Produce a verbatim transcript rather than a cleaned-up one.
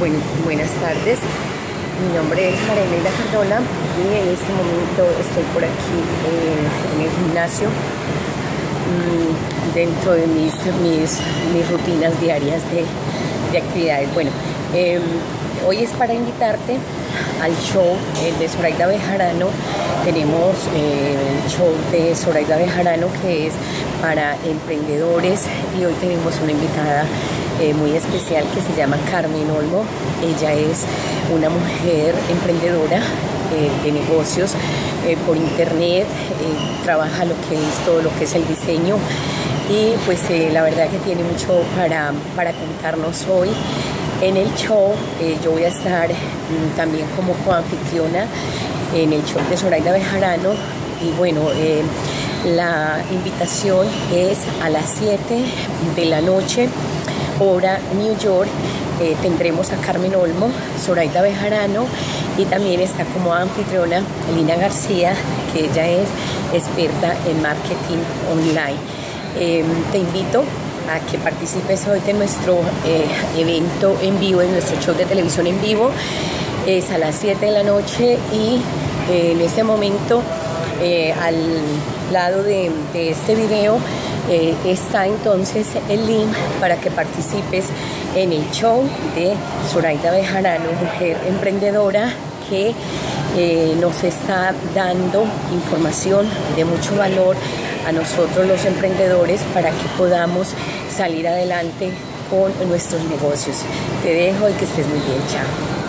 Buen, buenas tardes, mi nombre es María Elena Cardona y en este momento estoy por aquí eh, en el gimnasio mmm, dentro de mis, mis, mis rutinas diarias de, de actividades. Bueno, eh, hoy es para invitarte al show eh, de Zoraida Bejarano. Tenemos eh, el show de Zoraida Bejarano, que es para emprendedores, y hoy tenemos una invitada eh, muy especial que se llama Carmen Olmo. Ella es una mujer emprendedora eh, de negocios eh, por internet, eh, trabaja lo que es todo lo que es el diseño, y pues eh, la verdad que tiene mucho para, para contarnos hoy. En el show eh, yo voy a estar mm, también como coanfitriona en el show de Zoraida Bejarano, y bueno, eh, la invitación es a las siete de la noche, hora New York. Eh, tendremos a Carmen Olmo, Zoraida Bejarano, y también está como anfitriona Lina García, que ella es experta en marketing online. Eh, te invito a que participes hoy de nuestro eh, evento en vivo, en nuestro show de televisión en vivo. Es a las siete de la noche, y eh, en este momento eh, al lado de, de este video eh, está entonces el link para que participes en el show de Zoraida Bejarano, mujer emprendedora que eh, nos está dando información de mucho valor a nosotros los emprendedores para que podamos salir adelante con nuestros negocios. Te dejo y que estés muy bien. Chao.